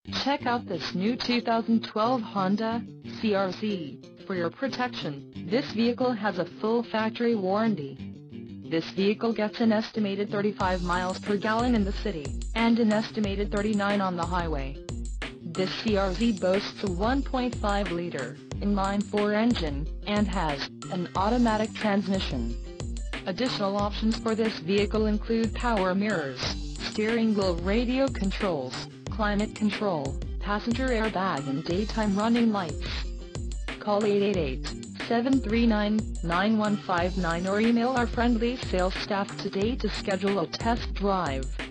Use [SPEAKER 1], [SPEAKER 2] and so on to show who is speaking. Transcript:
[SPEAKER 1] Check out this new 2012 Honda CR-V. For your protection, this vehicle has a full factory warranty. This vehicle gets an estimated 35 miles per gallon in the city, and an estimated 39 on the highway. This CR-V boasts a 1.5-liter inline-4 engine, and has an automatic transmission. Additional options for this vehicle include power mirrors, steering wheel radio controls, climate control, passenger airbag and daytime running lights. Call 888-739-9159 or email our friendly sales staff today to schedule a test drive.